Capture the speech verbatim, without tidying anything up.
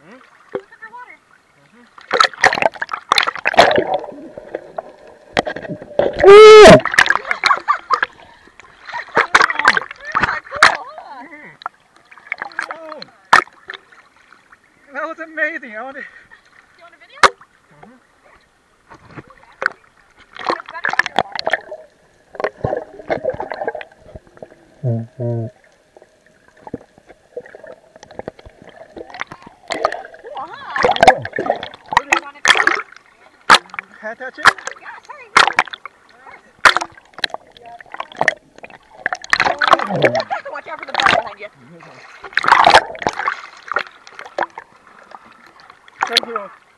Mm-hmm. Look underwater. Mm-hmm. That was amazing. I want to... You want a video? Mm-hmm. Mm-hmm. Cool, huh? Can I touch it? Yeah, sorry. Watch out for the bar behind you. Thank you.